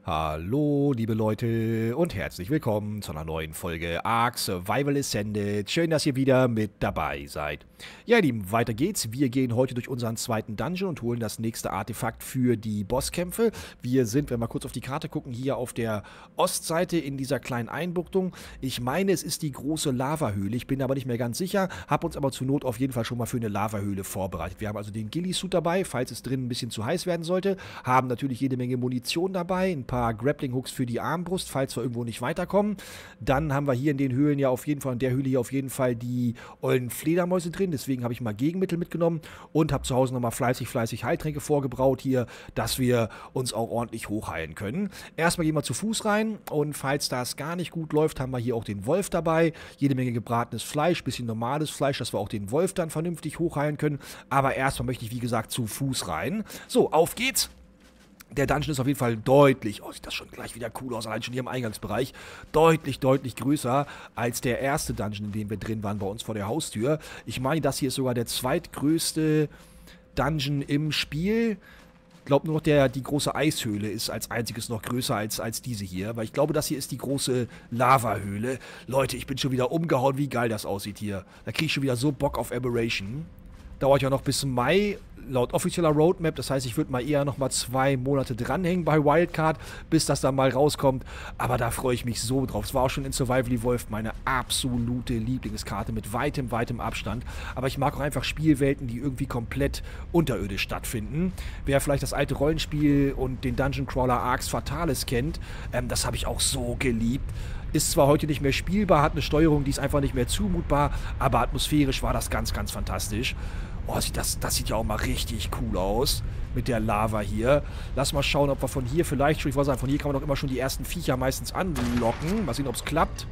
Hallo, liebe Leute und herzlich willkommen zu einer neuen Folge Ark Survival Ascended. Schön, dass ihr wieder mit dabei seid. Ja, ihr Lieben, weiter geht's. Wir gehen heute durch unseren zweiten Dungeon und holen das nächste Artefakt für die Bosskämpfe. Wir sind, wenn wir mal kurz auf die Karte gucken, hier auf der Ostseite in dieser kleinen Einbuchtung. Ich meine, es ist die große Lavahöhle. Ich bin aber nicht mehr ganz sicher, habe uns aber zur Not auf jeden Fall schon mal für eine Lavahöhle vorbereitet. Wir haben also den Ghillie-Suit dabei, falls es drin ein bisschen zu heiß werden sollte. Haben natürlich jede Menge Munition dabei, ein paar Grappling-Hooks für die Armbrust, falls wir irgendwo nicht weiterkommen. Dann haben wir hier in den Höhlen ja auf jeden Fall, in der Höhle hier auf jeden Fall die ollen Fledermäuse drin. Deswegen habe ich mal Gegenmittel mitgenommen und habe zu Hause nochmal fleißig Heiltränke vorgebraut hier, dass wir uns auch ordentlich hochheilen können. Erstmal gehen wir zu Fuß rein und falls das gar nicht gut läuft, haben wir hier auch den Wolf dabei. Jede Menge gebratenes Fleisch, bisschen normales Fleisch, dass wir auch den Wolf dann vernünftig hochheilen können. Aber erstmal möchte ich, wie gesagt, zu Fuß rein. So, auf geht's! Der Dungeon ist auf jeden Fall deutlich, oh, sieht das schon gleich wieder cool aus, allein schon hier im Eingangsbereich, deutlich größer als der erste Dungeon, in dem wir drin waren, bei uns vor der Haustür. Ich meine, das hier ist sogar der zweitgrößte Dungeon im Spiel. Ich glaube nur noch die große Eishöhle ist als einziges noch größer als diese hier, weil ich glaube, das hier ist die große Lavahöhle. Leute, ich bin schon wieder umgehauen, wie geil das aussieht hier. Da kriege ich schon wieder so Bock auf Aberration. Dauert ja noch bis Mai, laut offizieller Roadmap. Das heißt, ich würde mal eher noch mal 2 Monate dranhängen bei Wildcard, bis das dann mal rauskommt. Aber da freue ich mich so drauf. Es war auch schon in Survival Evolved meine absolute Lieblingskarte mit weitem Abstand. Aber ich mag auch einfach Spielwelten, die irgendwie komplett unterirdisch stattfinden. Wer vielleicht das alte Rollenspiel und den Dungeon Crawler Arx Fatalis kennt, das habe ich auch so geliebt. Ist zwar heute nicht mehr spielbar, hat eine Steuerung, die ist einfach nicht mehr zumutbar, aber atmosphärisch war das ganz fantastisch. Oh, das sieht ja auch mal richtig cool aus mit der Lava hier. Lass mal schauen, ob wir von hier vielleicht schon, ich wollte sagen, von hier kann man doch immer schon die ersten Viecher meistens anlocken. Mal sehen, ob es klappt.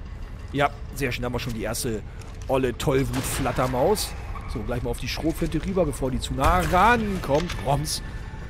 Ja, sehr schön, haben wir schon die erste olle Tollwut-Flattermaus. So, gleich mal auf die Schrotflinte rüber, bevor die zu nah rankommt. Roms.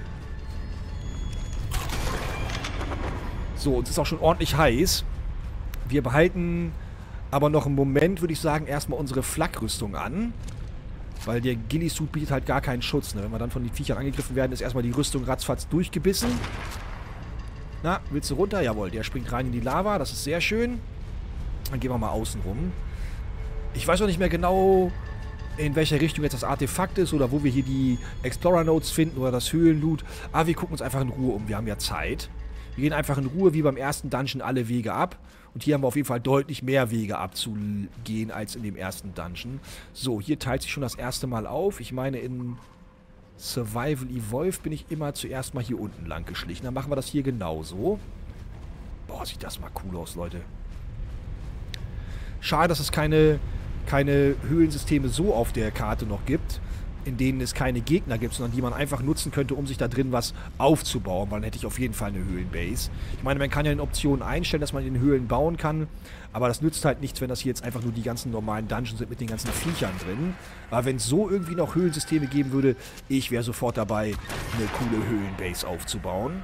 So, uns ist auch schon ordentlich heiß. Wir behalten aber noch einen Moment, würde ich sagen, erstmal unsere Flakrüstung an. Weil der Ghillie-Suit bietet halt gar keinen Schutz. Ne? Wenn wir dann von den Viechern angegriffen werden, ist erstmal die Rüstung ratzfatz durchgebissen. Na, willst du runter? Jawohl, der springt rein in die Lava. Das ist sehr schön. Dann gehen wir mal außen rum. Ich weiß auch nicht mehr genau, in welcher Richtung jetzt das Artefakt ist oder wo wir hier die Explorer-Notes finden oder das Höhlenloot. Aber wir gucken uns einfach in Ruhe um. Wir haben ja Zeit. Wir gehen einfach in Ruhe wie beim ersten Dungeon alle Wege ab. Und hier haben wir auf jeden Fall deutlich mehr Wege abzugehen als in dem ersten Dungeon. So, hier teilt sich schon das erste Mal auf. Ich meine, in Survival Evolved bin ich immer zuerst mal hier unten lang geschlichen. Dann machen wir das hier genauso. Boah, sieht das mal cool aus, Leute. Schade, dass es keine Höhlensysteme so auf der Karte noch gibt, in denen es keine Gegner gibt, sondern die man einfach nutzen könnte, um sich da drin was aufzubauen, weil dann hätte ich auf jeden Fall eine Höhlenbase. Ich meine, man kann ja in Optionen einstellen, dass man in Höhlen bauen kann, aber das nützt halt nichts, wenn das hier jetzt einfach nur die ganzen normalen Dungeons sind mit den ganzen Viechern drin. Aber wenn es so irgendwie noch Höhlensysteme geben würde, ich wäre sofort dabei, eine coole Höhlenbase aufzubauen.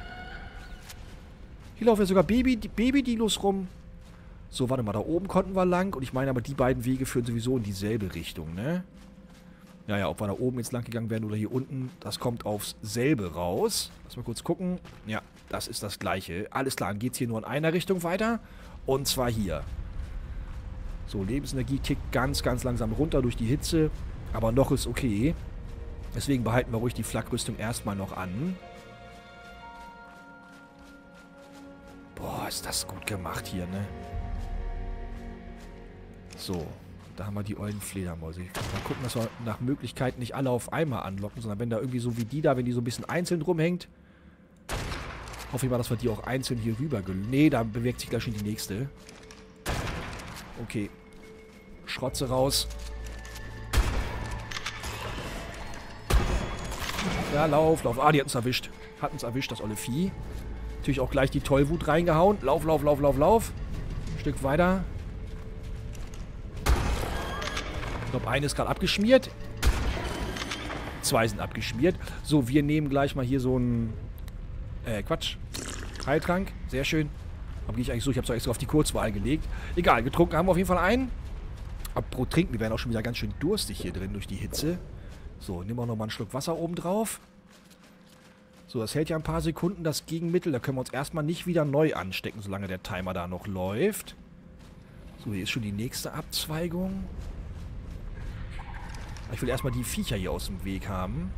Hier laufen ja sogar Baby-Dinos rum. So, warte mal, da oben konnten wir lang und ich meine aber, die beiden Wege führen sowieso in dieselbe Richtung, ne? Ja, ob wir da oben jetzt lang gegangen werden oder hier unten, das kommt aufs selbe raus. Lass mal kurz gucken. Ja, das ist das Gleiche. Alles klar, dann geht es hier nur in einer Richtung weiter. Und zwar hier. So, Lebensenergie tickt ganz langsam runter durch die Hitze. Aber noch ist okay. Deswegen behalten wir ruhig die Flakrüstung erstmal noch an. Boah, ist das gut gemacht hier, ne? So. Da haben wir die ollen Fledermäuse. Mal gucken, dass wir nach Möglichkeit nicht alle auf einmal anlocken, sondern wenn da irgendwie so wie die da, wenn die so ein bisschen einzeln rumhängt, hoffe ich mal, dass wir die auch einzeln hier rüber... Nee, da bewegt sich gleich schon die nächste. Okay. Schrotze raus. Ja, lauf. Ah, die hat uns erwischt. Das olle Vieh. Natürlich auch gleich die Tollwut reingehauen. Lauf. Ein Stück weiter. Ich glaube, eine ist gerade abgeschmiert. 2 sind abgeschmiert. So, wir nehmen gleich mal hier so einen... Quatsch. Heiltrank. Sehr schön. Aber gehe ich eigentlich so? Ich habe es extra auf die Kurzwahl gelegt. Egal, getrunken haben wir auf jeden Fall einen. Apropos trinken, wir werden auch schon wieder ganz schön durstig hier drin durch die Hitze. So, nehmen wir nochmal einen Schluck Wasser oben drauf. So, das hält ja ein paar Sekunden, das Gegenmittel. Da können wir uns erstmal nicht wieder neu anstecken, solange der Timer da noch läuft. So, hier ist schon die nächste Abzweigung. Ich will erstmal die Viecher hier aus dem Weg haben.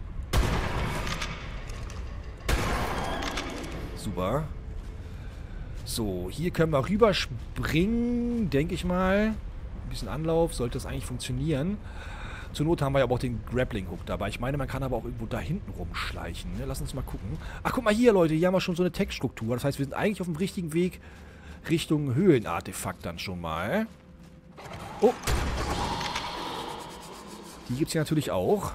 Super. So, hier können wir rüberspringen, denke ich mal. Ein bisschen Anlauf, sollte das eigentlich funktionieren. Zur Not haben wir ja aber auch den Grappling-Hook dabei. Ich meine, man kann aber auch irgendwo da hinten rumschleichen. Ne? Lass uns mal gucken. Ach, guck mal hier, Leute. Hier haben wir schon so eine Textstruktur. Das heißt, wir sind eigentlich auf dem richtigen Weg Richtung Höhlenartefakt dann schon mal. Oh. Die gibt es hier natürlich auch.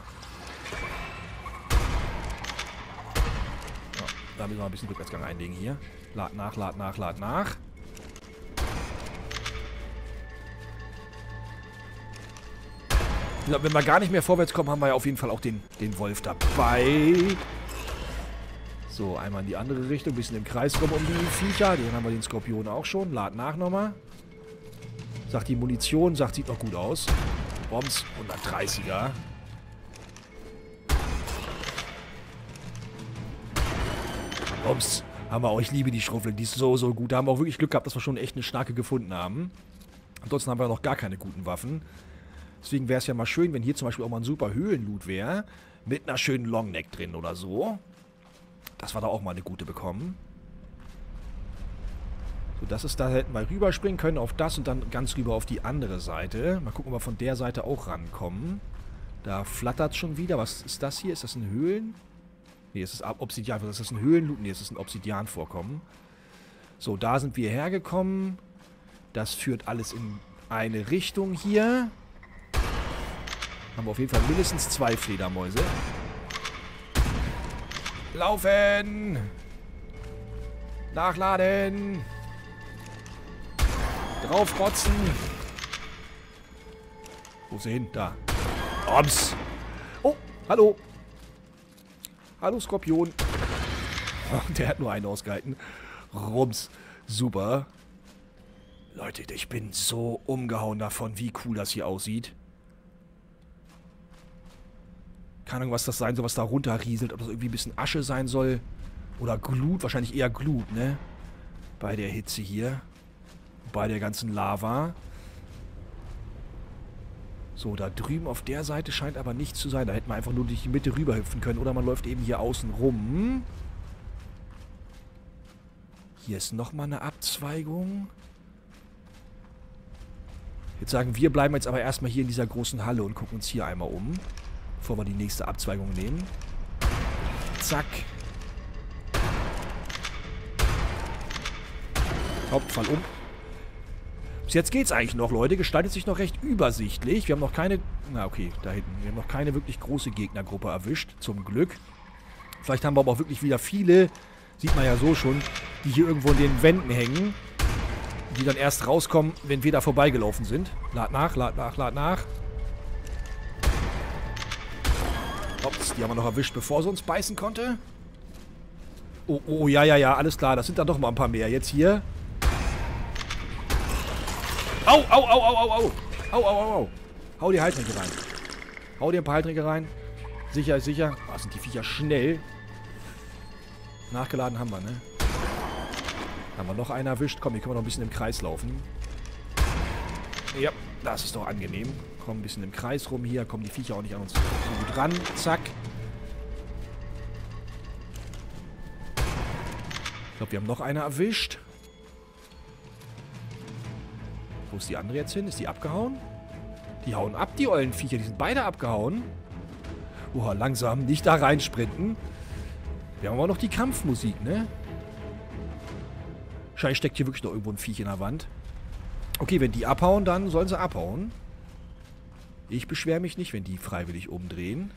Ja, da müssen wir ein bisschen Rückwärtsgang einlegen hier. Lad nach, lad nach, lad nach. Ich glaube, wenn wir gar nicht mehr vorwärts kommen, haben wir ja auf jeden Fall auch den Wolf dabei. So, einmal in die andere Richtung. Ein bisschen im Kreis rum um die Viecher. Den haben wir den Skorpion auch schon. Lad nach nochmal. Sagt die Munition. Sagt, sieht noch gut aus. Bombs, 130er. Bombs. Haben wir auch. Ich liebe die Schruffel. Die ist so, so gut. Da haben wir auch wirklich Glück gehabt, dass wir schon echt eine starke gefunden haben. Ansonsten haben wir noch gar keine guten Waffen. Deswegen wäre es ja mal schön, wenn hier zum Beispiel auch mal ein super Höhlenloot wäre. Mit einer schönen Longneck drin oder so. Dass wir da auch mal eine gute bekommen. So, das ist, da hätten wir rüberspringen können auf das und dann ganz rüber auf die andere Seite. Mal gucken, ob wir von der Seite auch rankommen. Da flattert es schon wieder. Was ist das hier? Ist das ein Höhlen? Ne, es ist Obsidian. Ist das ein Höhlenloot? Ne, es ist ein Obsidian-Vorkommen. So, da sind wir hergekommen. Das führt alles in eine Richtung hier. Haben wir auf jeden Fall mindestens 2 Fledermäuse. Laufen! Nachladen! Draufrotzen! Wo ist sie hin? Da. Oms! Oh, hallo! Hallo, Skorpion. Oh, der hat nur einen ausgehalten. Rums. Super. Leute, ich bin so umgehauen davon, wie cool das hier aussieht. Keine Ahnung, was das sein soll, was da runterrieselt. Ob das irgendwie ein bisschen Asche sein soll. Oder Glut. Wahrscheinlich eher Glut, ne? Bei der Hitze hier. Bei der ganzen Lava. So, da drüben auf der Seite scheint aber nichts zu sein. Da hätten wir einfach nur durch die Mitte rüberhüpfen können. Oder man läuft eben hier außen rum. Hier ist nochmal eine Abzweigung. Jetzt sagen wir, bleiben jetzt aber erstmal hier in dieser großen Halle und gucken uns hier einmal um. Bevor wir die nächste Abzweigung nehmen. Zack. Hauptfall um. Bis jetzt geht's eigentlich noch, Leute. Gestaltet sich noch recht übersichtlich. Wir haben noch keine... Na, okay, da hinten. Wir haben noch keine wirklich große Gegnergruppe erwischt. Zum Glück. Vielleicht haben wir aber auch wirklich wieder viele, sieht man ja so schon, die hier irgendwo in den Wänden hängen. Die dann erst rauskommen, wenn wir da vorbeigelaufen sind. Lad nach, lad nach, lad nach. Ups, die haben wir noch erwischt, bevor sie uns beißen konnte. Oh, oh, ja, ja, ja, alles klar. Das sind dann doch mal ein paar mehr jetzt hier. Au, au, au, au, au, au. Au, au, au, au. Hau die Haltringe rein. Hau dir ein paar Haltringe rein. Sicher, sicher. Oh, sind die Viecher schnell. Nachgeladen haben wir, ne? Haben wir noch einen erwischt. Komm, hier können wir noch ein bisschen im Kreis laufen. Ja, das ist doch angenehm. Komm ein bisschen im Kreis rum hier. Kommen die Viecher auch nicht an uns so gut ran. Zack. Ich glaube, wir haben noch eine erwischt. Wo ist die andere jetzt hin? Ist die abgehauen? Die hauen ab, die ollen Viecher. Die sind beide abgehauen. Oha, langsam. Nicht da reinsprinten. Wir haben aber noch die Kampfmusik, ne? Wahrscheinlich steckt hier wirklich noch irgendwo ein Viech in der Wand. Okay, wenn die abhauen, dann sollen sie abhauen. Ich beschwere mich nicht, wenn die freiwillig umdrehen.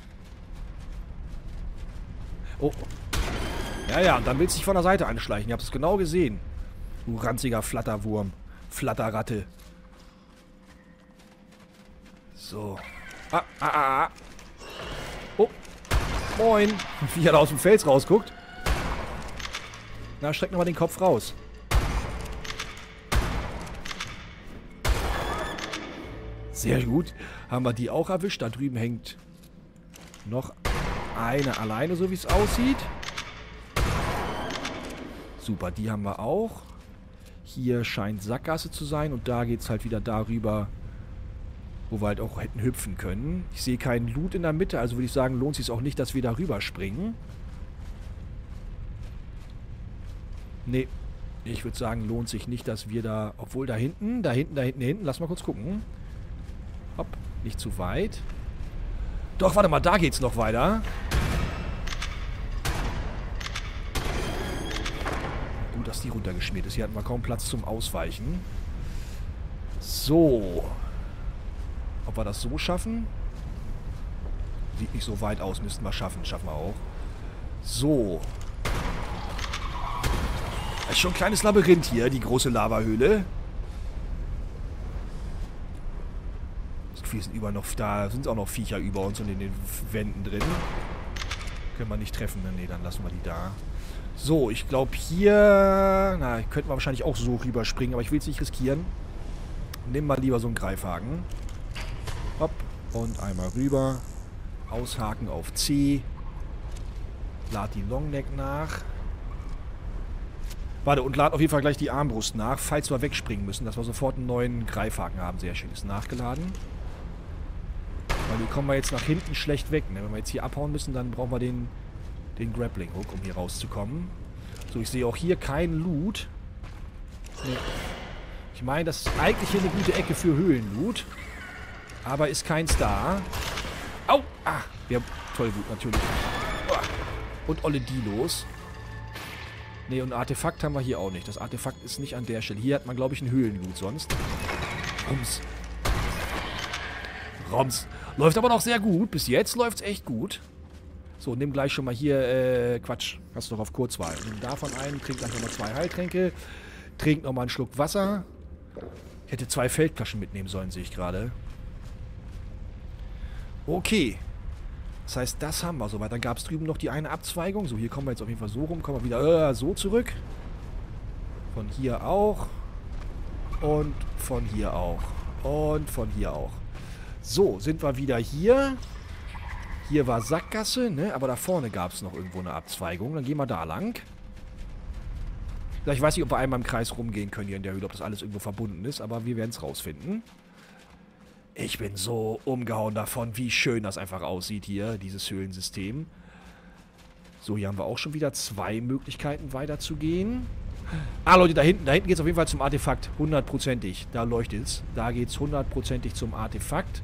Oh. Ja, ja, und dann willst du dich von der Seite anschleichen. Ich hab's es genau gesehen. Du ranziger Flatterwurm. Flatterratte. So. Ah, ah, ah, ah. Oh. Moin. Wie er da aus dem Fels rausguckt. Na, streck nochmal den Kopf raus. Sehr gut. Haben wir die auch erwischt. Da drüben hängt noch eine alleine, so wie es aussieht. Super, die haben wir auch. Hier scheint Sackgasse zu sein und da geht es halt wieder darüber, wo wir halt auch hätten hüpfen können. Ich sehe keinen Loot in der Mitte, also würde ich sagen, lohnt es sich auch nicht, dass wir da rüberspringen. Nee, ich würde sagen, lohnt sich nicht, dass wir da, obwohl da hinten, lass mal kurz gucken. Hopp, nicht zu weit. Doch, warte mal, da geht's noch weiter. Gut, dass die runtergeschmiert ist. Hier hatten wir kaum Platz zum Ausweichen. So. Ob wir das so schaffen? Sieht nicht so weit aus. Müssten wir schaffen. Schaffen wir auch. So. Das ist schon ein kleines Labyrinth hier, die große Lavahöhle. Das Gefühl sind da sind auch noch Viecher über uns und in den Wänden drin. Können wir nicht treffen. Nee, dann lassen wir die da. So, ich glaube hier... Na, könnten wir wahrscheinlich auch so rüberspringen, aber ich will es nicht riskieren. Nimm mal lieber so einen Greifhaken. Hopp. Und einmal rüber. Aushaken auf C. Lad die Longneck nach. Warte, und lad auf jeden Fall gleich die Armbrust nach, falls wir wegspringen müssen, dass wir sofort einen neuen Greifhaken haben. Sehr schön, ist nachgeladen. Weil hier kommen wir jetzt nach hinten schlecht weg. Ne? Wenn wir jetzt hier abhauen müssen, dann brauchen wir den Grappling Hook, um hier rauszukommen. So, ich sehe auch hier keinen Loot. Nee. Ich meine, das ist eigentlich hier eine gute Ecke für Höhlenloot. Aber ist keins da. Au! Ah! Wir haben Tollwut natürlich. Und olle Dilos. Ne, und ein Artefakt haben wir hier auch nicht. Das Artefakt ist nicht an der Stelle. Hier hat man, glaube ich, einen Höhlenloot sonst. Rums. Roms. Läuft aber noch sehr gut. Bis jetzt läuft es echt gut. So, nimm gleich schon mal hier, Quatsch. Hast du doch auf Kurzwahl. Nimm davon einen, trink gleich nochmal 2 Heiltränke. Trink nochmal einen Schluck Wasser. Ich hätte 2 Feldflaschen mitnehmen sollen, sehe ich gerade. Okay. Das heißt, das haben wir soweit. Dann gab es drüben noch die eine Abzweigung. So, hier kommen wir jetzt auf jeden Fall so rum. Kommen wir wieder so zurück. Von hier auch. Und von hier auch. Und von hier auch. So, sind wir wieder hier. Hier war Sackgasse, ne? Aber da vorne gab es noch irgendwo eine Abzweigung. Dann gehen wir da lang. Ich weiß nicht, ob wir einmal im Kreis rumgehen können hier in der Höhle, ob das alles irgendwo verbunden ist. Aber wir werden es rausfinden. Ich bin so umgehauen davon, wie schön das einfach aussieht hier, dieses Höhlensystem. So, hier haben wir auch schon wieder 2 Möglichkeiten weiterzugehen. Ah, Leute, da hinten geht es auf jeden Fall zum Artefakt. 100%ig. Da leuchtet es. Da geht es 100%ig zum Artefakt.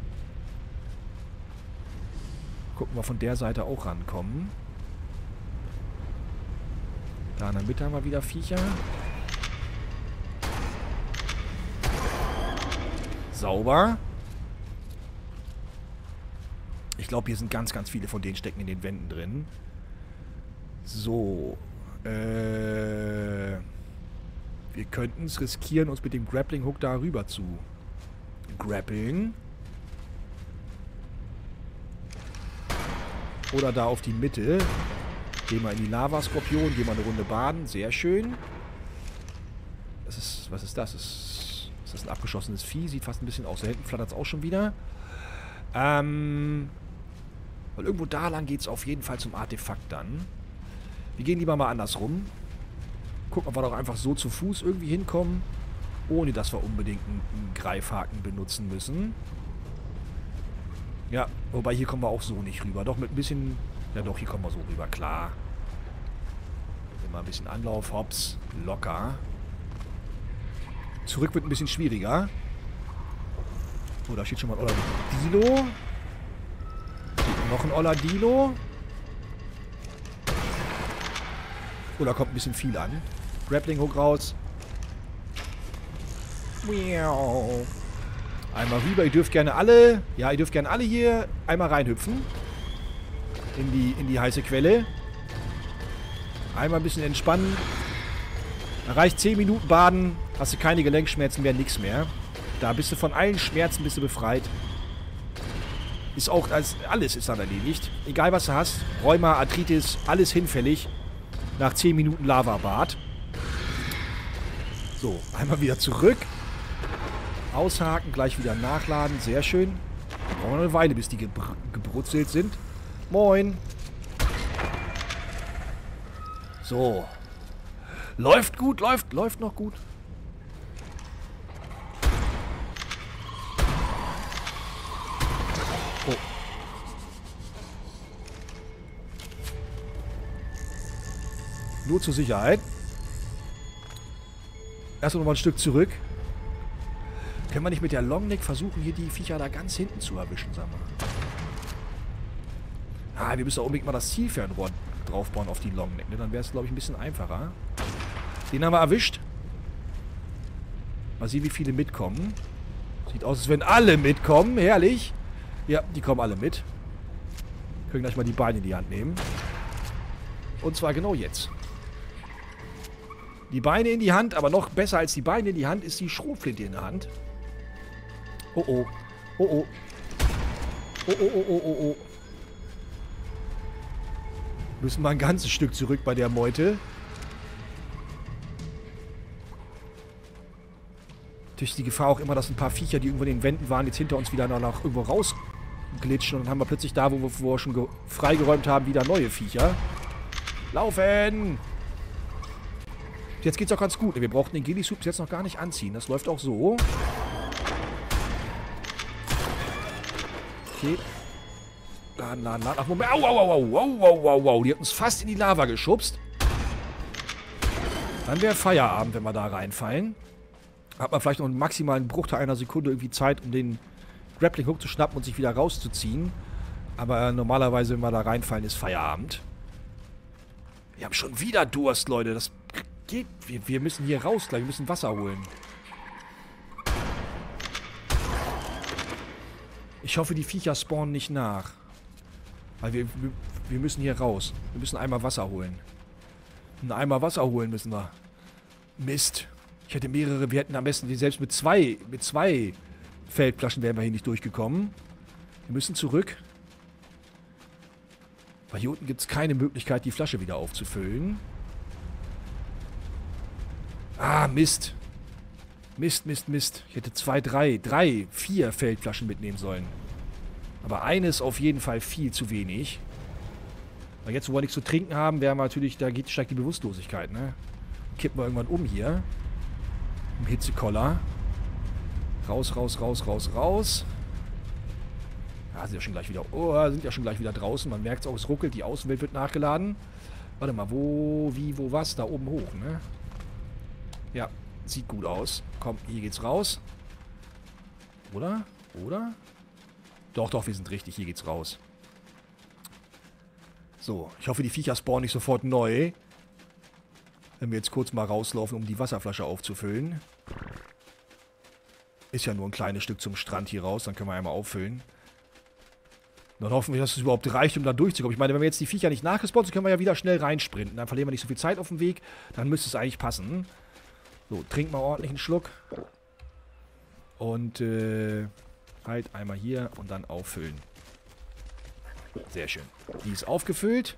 Gucken wir von der Seite auch rankommen. Da in der Mitte haben wir wieder Viecher. Sauber. Ich glaube, hier sind ganz, ganz viele von denen stecken in den Wänden drin. So. Wir könnten es riskieren, uns mit dem Grappling Hook da rüber zu grappeln. Oder da auf die Mitte. Gehen wir in die Lavaskorpion, gehen wir eine Runde baden. Sehr schön. Das ist, was ist das? Ist das ein abgeschossenes Vieh? Sieht fast ein bisschen aus. Da hinten flattert es auch schon wieder. Weil irgendwo da lang geht es auf jeden Fall zum Artefakt dann. Wir gehen lieber mal andersrum. Gucken, ob wir doch einfach so zu Fuß irgendwie hinkommen, ohne dass wir unbedingt einen Greifhaken benutzen müssen. Ja, wobei hier kommen wir auch so nicht rüber. Doch mit ein bisschen... Ja doch, hier kommen wir so rüber, klar. Immer ein bisschen Anlauf, hops, locker. Zurück wird ein bisschen schwieriger. Oh, da steht schon mal ein Oladilo. Noch ein Oladilo. Oh, da kommt ein bisschen viel an. Grappling Hook raus. Einmal rüber. Ihr dürft gerne alle... Ja, ihr dürft gerne alle hier einmal reinhüpfen. In die heiße Quelle. Einmal ein bisschen entspannen. Da reicht 10 Minuten baden. Hast du keine Gelenkschmerzen mehr, nichts mehr. Da bist du von allen Schmerzen bist du befreit. Ist auch... Alles ist dann erledigt. Egal, was du hast. Rheuma, Arthritis, alles hinfällig. Nach 10 Minuten Lavabad. So, einmal wieder zurück. Aushaken, gleich wieder nachladen. Sehr schön. Brauchen wir noch eine Weile, bis die gebrutzelt sind. Moin. So. Läuft gut, läuft noch gut. Oh. Nur zur Sicherheit. Erst noch mal ein Stück zurück. Können wir nicht mit der Longneck versuchen, hier die Viecher da ganz hinten zu erwischen, sag mal. Ah, wir müssen auch unbedingt mal das Zielfernrohr draufbauen auf die Longneck, ne? Dann wäre es, glaube ich, ein bisschen einfacher. Den haben wir erwischt. Mal sehen, wie viele mitkommen. Sieht aus, als wenn alle mitkommen. Herrlich. Ja, die kommen alle mit. Können gleich mal die Beine in die Hand nehmen. Und zwar genau jetzt. Die Beine in die Hand, aber noch besser als die Beine in die Hand ist die Schrotflinte in der Hand. Oh oh. Oh oh. Oh oh oh oh oh oh. Müssen wir ein ganzes Stück zurück bei der Meute. Natürlich die Gefahr auch immer, dass ein paar Viecher, die irgendwo in den Wänden waren, jetzt hinter uns wieder noch irgendwo rausglitschen. Und dann haben wir plötzlich da, wo wir schon freigeräumt haben, wieder neue Viecher. Laufen! Jetzt geht's auch ganz gut. Wir brauchten den Ghillie-Suit jetzt noch gar nicht anziehen. Das läuft auch so. Okay. Laden, laden, laden. Ach, Moment. Au, au, au, au, au, au, au. Die hat uns fast in die Lava geschubst. Dann wäre Feierabend, wenn wir da reinfallen. Hat man vielleicht noch einen maximalen Bruchteil einer Sekunde irgendwie Zeit, um den Grappling Hook zu schnappen und sich wieder rauszuziehen. Aber normalerweise, wenn wir da reinfallen, ist Feierabend. Wir haben schon wieder Durst, Leute. Das geht. Wir müssen hier raus gleich. Wir müssen Wasser holen. Ich hoffe, die Viecher spawnen nicht nach. Weil wir müssen hier raus. Wir müssen einmal Wasser holen. Einen Eimer Wasser holen müssen wir. Mist. Ich hätte mehrere. Wir hätten am besten, selbst mit zwei Feldflaschen wären wir hier nicht durchgekommen. Wir müssen zurück. Weil hier unten gibt es keine Möglichkeit, die Flasche wieder aufzufüllen. Ah, Mist. Mist, Mist, Mist. Ich hätte 4 Feldflaschen mitnehmen sollen. Aber eine ist auf jeden Fall viel zu wenig. Weil jetzt, wo wir nichts zu trinken haben, wären wir natürlich, steigt die Bewusstlosigkeit, ne? Kippen wir irgendwann um hier. Im Hitzekoller. Raus, raus, raus, raus, raus. Ja, sind ja schon gleich wieder. Oh, sind ja schon gleich wieder draußen. Man merkt es auch, es ruckelt. Die Außenwelt wird nachgeladen. Warte mal, wo, wie, wo, was? Da oben hoch, ne? Ja, sieht gut aus. Komm, hier geht's raus. Oder? Oder? Doch, doch, wir sind richtig. Hier geht's raus. So, ich hoffe, die Viecher spawnen nicht sofort neu. Wenn wir jetzt kurz mal rauslaufen, um die Wasserflasche aufzufüllen. Ist ja nur ein kleines Stück zum Strand hier raus. Dann können wir einmal auffüllen. Dann hoffen wir, dass es überhaupt reicht, um da durchzukommen. Ich meine, wenn wir jetzt die Viecher nicht nachgespawnt sind, können wir ja wieder schnell reinsprinten. Dann verlieren wir nicht so viel Zeit auf dem Weg. Dann müsste es eigentlich passen. So, trink mal ordentlich einen Schluck. Und, halt einmal hier und dann auffüllen. Sehr schön. Die ist aufgefüllt.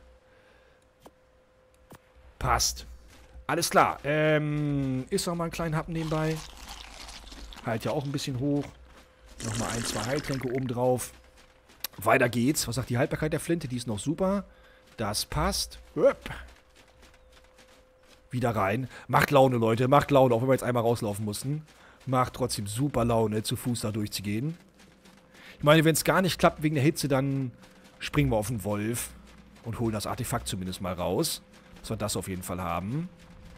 Passt. Alles klar. Ist noch mal einen kleinen Happen nebenbei. Halt ja auch ein bisschen hoch. Nochmal 1, 2 Heiltränke oben drauf. Weiter geht's. Was sagt die Haltbarkeit der Flinte? Die ist noch super. Das passt. Höpp. Wieder rein. Macht Laune, Leute. Macht Laune. Auch wenn wir jetzt einmal rauslaufen mussten. Macht trotzdem super Laune, zu Fuß da durchzugehen. Ich meine, wenn es gar nicht klappt wegen der Hitze, dann springen wir auf den Wolf. Und holen das Artefakt zumindest mal raus. Dass wir das auf jeden Fall haben.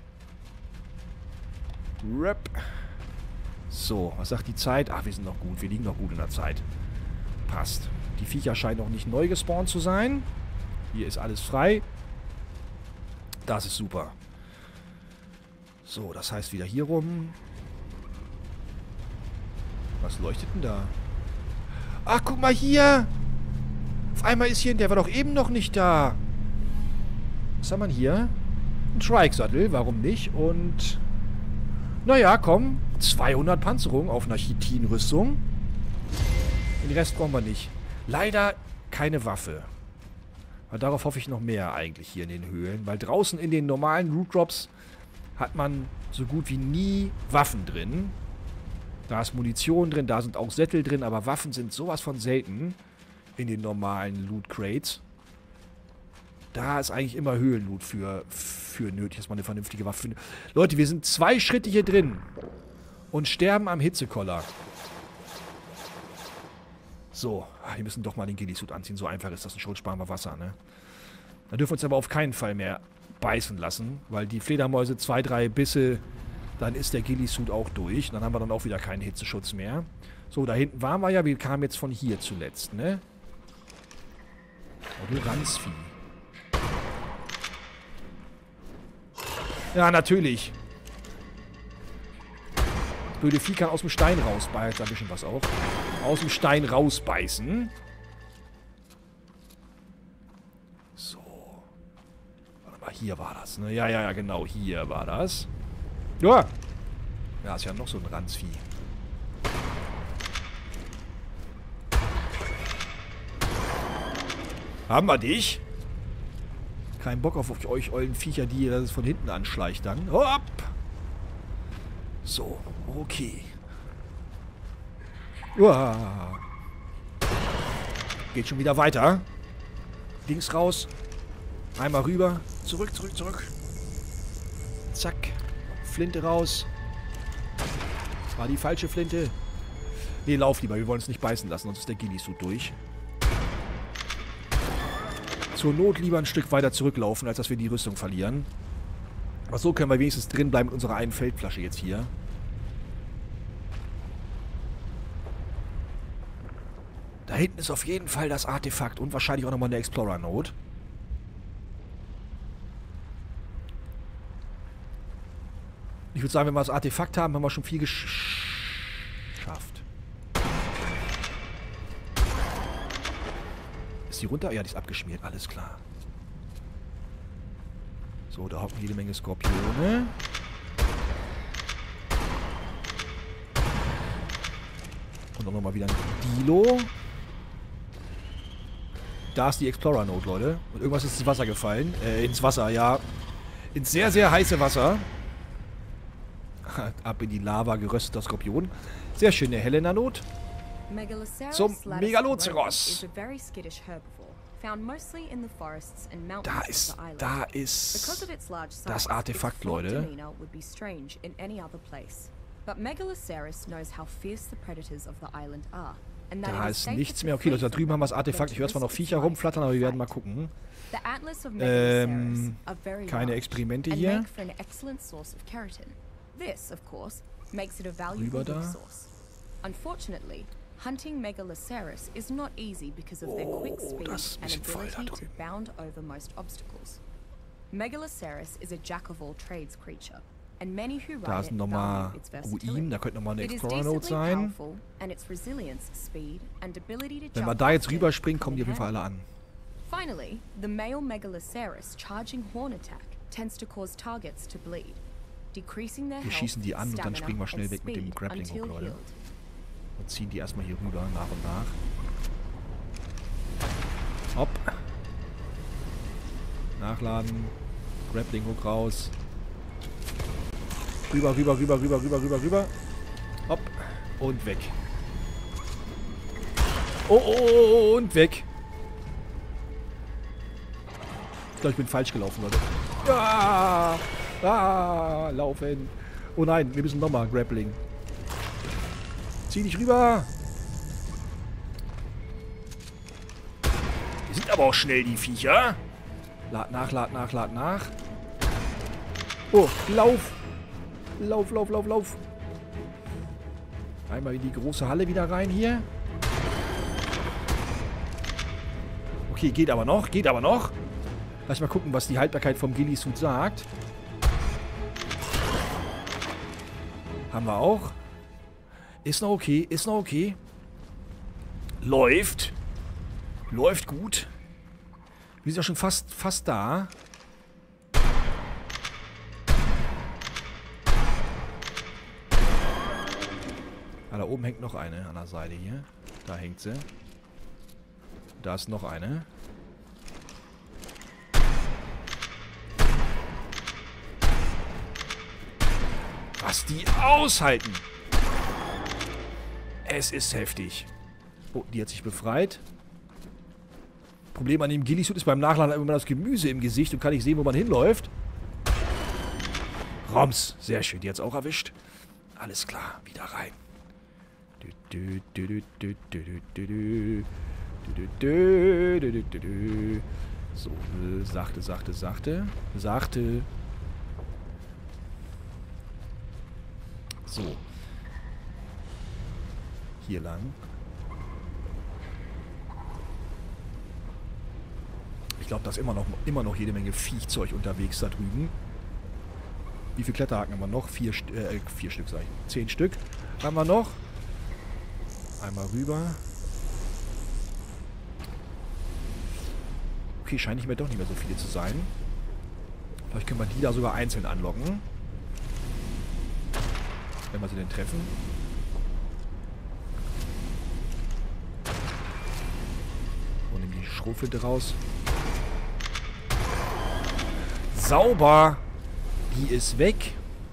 Rap. So, was sagt die Zeit? Ach, wir sind noch gut. Wir liegen noch gut in der Zeit. Passt. Die Viecher scheinen noch nicht neu gespawnt zu sein. Hier ist alles frei. Das ist super. So, das heißt wieder hier rum. Was leuchtet denn da? Ach, guck mal hier. Auf einmal ist hier, der war doch eben noch nicht da. Was haben wir hier? Ein Trike-Sattel, warum nicht? Und, naja, komm. 200 Panzerung auf einer Chitin-Rüstung. Den Rest brauchen wir nicht. Leider keine Waffe. Aber darauf hoffe ich noch mehr eigentlich hier in den Höhlen. Weil draußen in den normalen Loot Drops hat man so gut wie nie Waffen drin. Da ist Munition drin, da sind auch Sättel drin, aber Waffen sind sowas von selten in den normalen Loot Crates. Da ist eigentlich immer Höhlenloot für nötig, dass man eine vernünftige Waffe findet. Leute, wir sind 2 Schritte hier drin und sterben am Hitzekoller. So, wir müssen doch mal den Ghillie-Suit anziehen. So einfach ist das, und schon sparen wir Wasser, ne? Da dürfen wir uns aber auf keinen Fall mehr beißen lassen, weil die Fledermäuse 2, 3 Bisse, dann ist der Ghillie-Suit auch durch. Dann haben wir dann auch wieder keinen Hitzeschutz mehr. So, da hinten waren wir ja. Wir kamen jetzt von hier zuletzt, ne? Oh, du Ranzvieh. Ja, natürlich. Das blöde Vieh kann aus dem Stein rausbeißen. Jetzt ein bisschen was auch. Aus dem Stein rausbeißen. So. Warte mal, hier war das, ne? Ja, genau. Hier war das. Ja. Ja, ist ja noch so ein Ranzvieh. Haben wir dich? Kein Bock auf euch ollen Viecher, die ihr das von hinten anschleicht dann. Hopp! So, okay. Uah. Geht schon wieder weiter. Links raus. Einmal rüber. Zurück. Zack. Flinte raus. War die falsche Flinte. Nee, lauf lieber. Wir wollen uns nicht beißen lassen, sonst ist der Ghillie-Suit durch. Zur Not lieber ein Stück weiter zurücklaufen, als dass wir die Rüstung verlieren. Aber so können wir wenigstens drin bleiben mit unserer einen Feldflasche jetzt hier. Da hinten ist auf jeden Fall das Artefakt und wahrscheinlich auch nochmal eine Explorer-Note. Ich würde sagen, wenn wir das Artefakt haben, haben wir schon viel geschafft. Ist die runter? Ja, die ist abgeschmiert. Alles klar. So, da hocken jede Menge Skorpione. Und auch nochmal wieder ein Dilo. Da ist die Explorer-Note, Leute. Und irgendwas ist ins Wasser gefallen. Ins Wasser, ja. Ins sehr, sehr heiße Wasser. Ab in die Lava, gerösteter Skorpion. Sehr schöne Helena-Note. Zum Megaloceros. Da ist das Artefakt, Leute. Da ist nichts mehr. Okay, Leute, da drüben haben wir das Artefakt. Ich höre zwar noch Viecher rumflattern, aber wir werden mal gucken. Keine Experimente hier. Rüber da. Unfortunately, hunting Megaloceros is not easy because of their quick speed and ability to bound over most obstacles. Megaloceros is a jack of all trades creature, and many who ride it value its versatility. Da könnte nochmal eine It is Explorer-Note decently sein. powerful, and its resilience, speed, and ability to Wenn wir jump da jetzt faster rüberspringen, kommen die auf can jeden Fall alle an. Finally, the male Megaloceros charging horn attack tends to cause targets to bleed, decreasing their Wir health, schießen die an und dann springen wir stamina, schnell weg and mit dem speed Grappling until Hook, Leute. healed. Und ziehen die erstmal hier rüber, nach und nach. Hopp. Nachladen. Grappling Hook raus. Rüber. Hopp. Und weg. Oh, und weg. Ich glaube, ich bin falsch gelaufen, Leute. Laufen. Oh nein, wir müssen nochmal Grappling. Zieh dich rüber. Die sind aber auch schnell, die Viecher. Lad nach. Oh, lauf. Lauf. Einmal in die große Halle wieder rein hier. Okay, geht aber noch. Lass mal gucken, was die Haltbarkeit vom Ghillie-Suit sagt. Haben wir auch. Ist noch okay. Läuft gut. Wir sind ja schon fast da. Ah, da oben hängt noch eine an der Seite hier. Da hängt sie. Da ist noch eine. Was die aushalten. Es ist heftig. Oh, die hat sich befreit. Problem an dem Ghillie-Suit ist beim Nachladen immer das Gemüse im Gesicht und kann nicht sehen, wo man hinläuft. Roms, sehr schön, die hat's auch erwischt. Alles klar, wieder rein. So, sachte. So. Hier lang. Ich glaube, da ist immer noch jede Menge Viechzeug unterwegs da drüben. Wie viele Kletterhaken haben wir noch? 4 Stück, sag ich. 10 Stück haben wir noch. Einmal rüber. Okay, scheint nicht mehr so viele zu sein. Vielleicht können wir die da sogar einzeln anlocken. Wenn wir sie denn treffen. Und nehmen die Schrotflinte raus. Sauber! Die ist weg.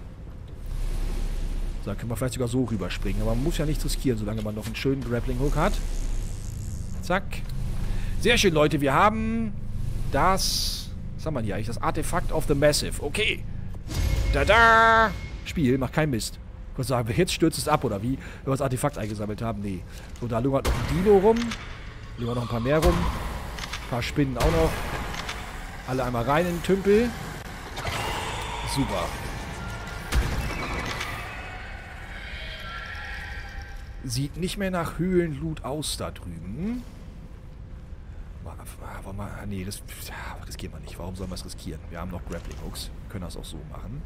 So, dann können wir vielleicht sogar so rüberspringen. Aber man muss ja nichts riskieren, solange man noch einen schönen Grappling-Hook hat. Zack. Sehr schön, Leute. Wir haben das... Was haben wir hier eigentlich? Das Artefakt of the Massive. Okay. Tada! Spiel, macht keinen Mist. Ich würde sagen, jetzt stürzt es ab, oder wie? Wenn wir das Artefakt eingesammelt haben. Nee. So, da lungert noch ein Dino rum. Lungert noch ein paar mehr rum. Ein paar Spinnen auch noch. Alle einmal rein in den Tümpel. Super. Sieht nicht mehr nach Höhlenloot aus da drüben. Nee, das riskieren wir nicht. Warum sollen wir es riskieren? Wir haben noch Grappling Hooks. Wir können das auch so machen.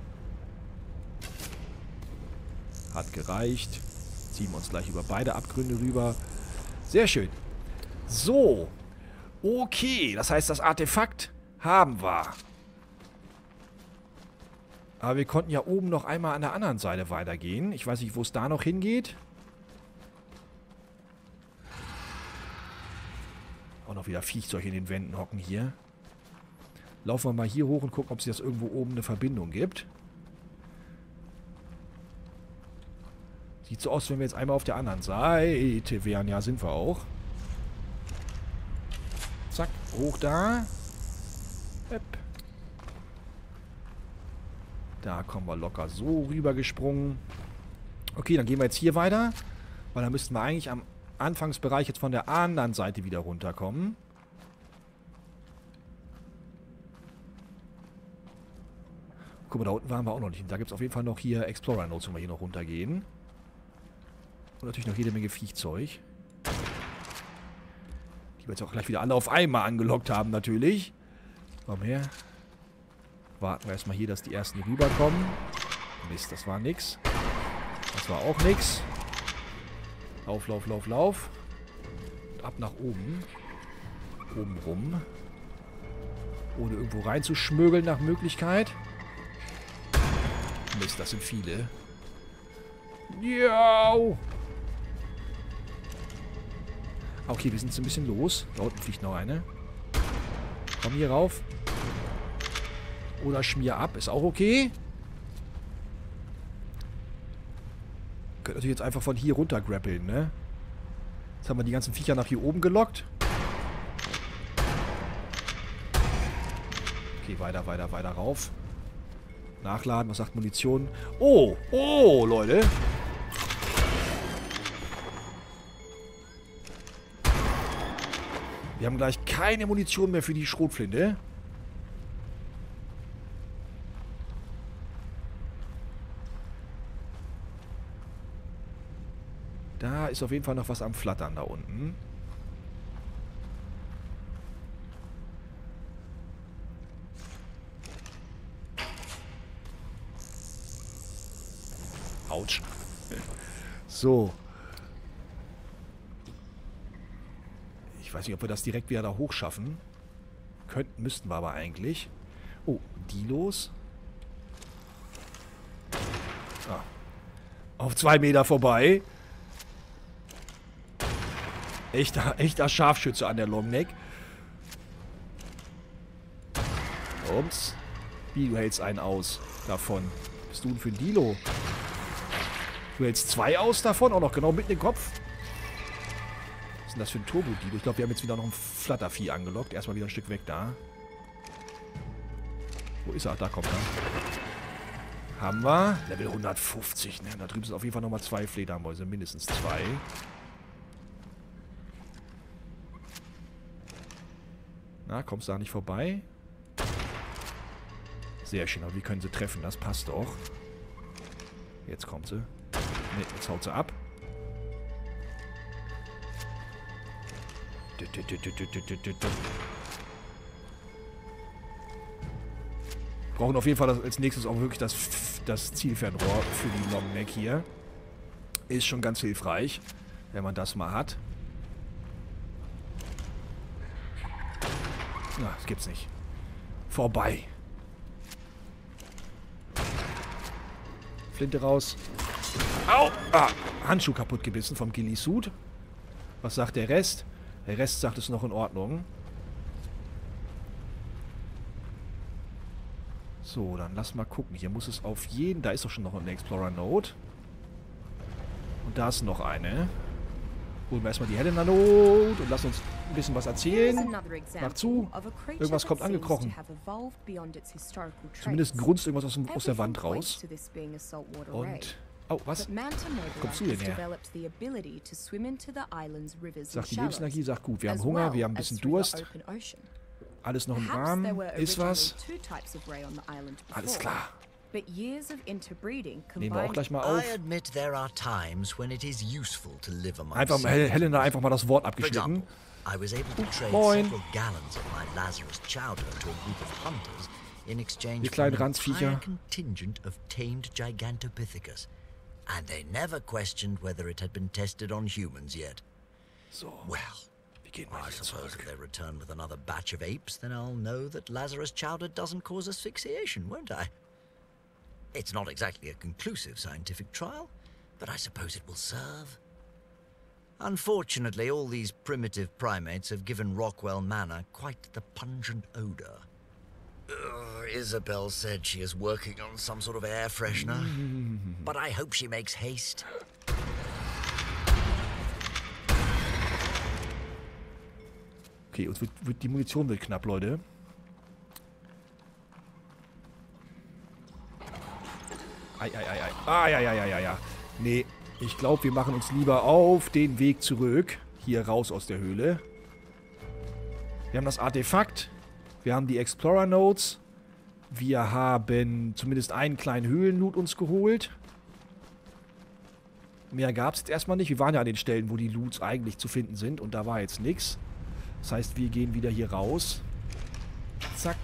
Hat gereicht. Ziehen wir uns gleich über beide Abgründe rüber. Sehr schön. So. Okay, das heißt, das Artefakt haben wir. Aber wir konnten ja oben noch einmal an der anderen Seite weitergehen. Ich weiß nicht, wo es da noch hingeht. Auch noch wieder Viechzeug in den Wänden hocken hier. Laufen wir mal hier hoch und gucken, ob es jetzt irgendwo oben eine Verbindung gibt. Sieht so aus, als wenn wir jetzt einmal auf der anderen Seite wären. Ja, sind wir auch. Zack, hoch da. Hep. Da kommen wir locker so rüber gesprungen. Okay, dann gehen wir jetzt hier weiter. Weil dann müssten wir eigentlich am Anfangsbereich jetzt von der anderen Seite wieder runterkommen. Guck mal, da unten waren wir auch noch nicht. Da gibt es auf jeden Fall noch hier Explorer Notes, wenn wir hier noch runtergehen. Und natürlich noch jede Menge Viechzeug. Die wir jetzt auch gleich wieder alle auf einmal angelockt haben, natürlich. Komm her. Warten wir erstmal hier, dass die ersten rüberkommen. Mist, das war nix. Das war auch nix. Lauf. Und ab nach oben. Oben rum. Ohne irgendwo reinzuschmögeln nach Möglichkeit. Mist, das sind viele. Ja. Okay, wir sind jetzt ein bisschen los. Da unten fliegt noch eine. Komm hier rauf. Oder schmier ab. Ist auch okay. Könnt natürlich jetzt einfach von hier runter grappeln, ne? Jetzt haben wir die ganzen Viecher nach hier oben gelockt. Okay, weiter rauf. Nachladen, was sagt Munition? Oh, Leute. Wir haben gleich keine Munition mehr für die Schrotflinte. Da ist auf jeden Fall noch was am Flattern da unten. Autsch. So. Ich weiß nicht, ob wir das direkt wieder da hoch schaffen. Müssten wir aber eigentlich. Oh, Dilos. Ah. Auf 2 Meter vorbei. Echter Scharfschütze an der Longneck. Ups. Wie, du hältst einen aus davon. Was bist du denn für ein Dilo? Du hältst 2 aus davon? Auch noch genau mitten im Kopf? Was ist denn das für ein Turbo-Dino? Ich glaube, wir haben jetzt wieder noch ein Flattervieh angelockt. Erstmal wieder ein Stück weg da. Wo ist er? Da kommt er. Haben wir. Level 150. Ne? Da drüben sind auf jeden Fall nochmal 2 Fledermäuse. Mindestens 2. Na, kommst du da nicht vorbei? Sehr schön. Aber wie können sie treffen? Das passt doch. Jetzt kommt sie. Ne, jetzt haut sie ab. Brauchen auf jeden Fall als nächstes auch wirklich das Zielfernrohr für die Longneck hier. Ist schon ganz hilfreich, wenn man das mal hat. Na, das gibt's nicht. Vorbei. Flinte raus. Au! Ah, Handschuh kaputt gebissen vom Ghillie-Suit. Was sagt der Rest? Der Rest sagt, es ist noch in Ordnung. So, dann lass mal gucken. Hier muss es auf jeden... Da ist doch schon noch eine Explorer-Note. Und da ist noch eine. Holen wir erstmal die Helena-Note und lass uns ein bisschen was erzählen. Mach zu. Irgendwas kommt angekrochen. Zumindest grunzt irgendwas aus der Wand raus. Und... Oh, was? Kommst du denn her? Sagt die Lebensenergie, sagt gut. Wir haben Hunger, wir haben ein bisschen Durst. Alles noch im Rahmen. Ist was? Alles klar. Nehmen wir auch gleich mal auf. Einfach Helena einfach mal das Wort abgeschnitten. Moin. Die kleinen Ranzviecher. And they never questioned whether it had been tested on humans yet. So. Well, I suppose if they return with another batch of apes, then I'll know that Lazarus chowder doesn't cause asphyxiation, won't I? It's not exactly a conclusive scientific trial, but I suppose it will serve. Unfortunately, all these primitive primates have given Rockwell Manor quite the pungent odor. Isabel said she is working on some sort of air freshener, but I hope she makes haste. Okay, uns die Munition wird knapp, Leute. Ei. Ja. Nee, ich glaube, wir machen uns lieber auf den Weg zurück. Hier raus aus der Höhle. Wir haben das Artefakt. Wir haben die Explorer Notes. Wir haben zumindest einen kleinen Höhlenloot uns geholt. Mehr gab es jetzt erstmal nicht. Wir waren ja an den Stellen, wo die Loots eigentlich zu finden sind. Und da war jetzt nichts. Das heißt, wir gehen wieder hier raus. Zack.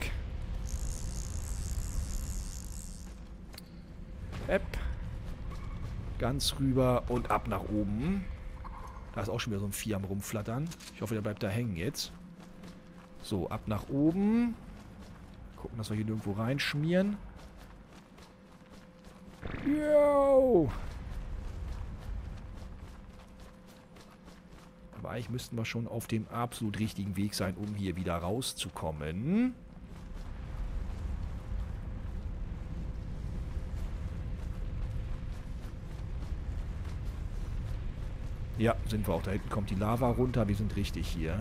Ganz rüber und ab nach oben. Da ist auch schon wieder so ein Vieh am Rumflattern. Ich hoffe, der bleibt da hängen jetzt. So, ab nach oben. Gucken, dass wir hier nirgendwo reinschmieren. Yo! Aber eigentlich müssten wir schon auf dem absolut richtigen Weg sein, um hier wieder rauszukommen. Ja, sind wir auch. Da hinten kommt die Lava runter. Wir sind richtig hier.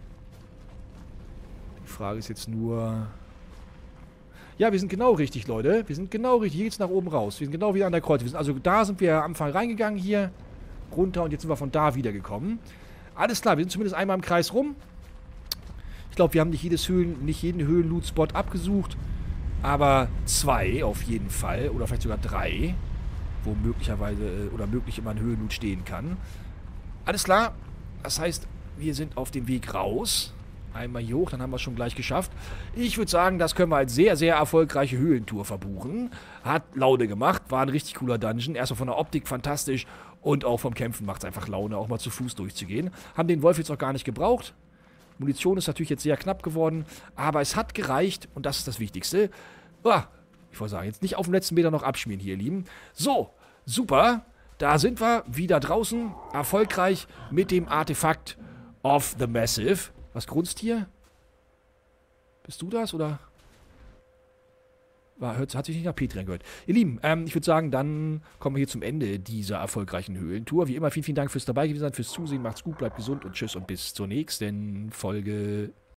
Die Frage ist jetzt nur... Ja, wir sind genau richtig, Leute. Wir sind genau richtig. Hier geht's nach oben raus. Wir sind genau wieder an der Kreuz. Also da sind wir am Anfang reingegangen hier. Runter und jetzt sind wir von da wieder gekommen. Alles klar, wir sind zumindest einmal im Kreis rum. Ich glaube, wir haben nicht jeden Höhlen-Loot-Spot abgesucht. Aber 2 auf jeden Fall. Oder vielleicht sogar 3. Wo möglicherweise oder möglich immer ein Höhlen-Loot stehen kann. Alles klar. Das heißt, wir sind auf dem Weg raus. Einmal hier hoch, dann haben wir es schon gleich geschafft. Ich würde sagen, das können wir als sehr, sehr erfolgreiche Höhlentour verbuchen. Hat Laune gemacht, war ein richtig cooler Dungeon. Erstmal von der Optik fantastisch und auch vom Kämpfen macht es einfach Laune, auch mal zu Fuß durchzugehen. Haben den Wolf jetzt auch gar nicht gebraucht. Munition ist natürlich jetzt sehr knapp geworden, aber es hat gereicht und das ist das Wichtigste. Ich wollte sagen, jetzt nicht auf dem letzten Meter noch abschmieren hier, ihr Lieben. So, super. Da sind wir wieder draußen, erfolgreich mit dem Artefakt of the Massive. Was grunzt hier? Bist du das, oder? hat sich nicht nach Petri angehört. Ihr Lieben, ich würde sagen, dann kommen wir hier zum Ende dieser erfolgreichen Höhlentour. Wie immer, vielen, vielen Dank fürs dabei gewesen sein, fürs Zusehen. Macht's gut, bleibt gesund und tschüss und bis zur nächsten Folge.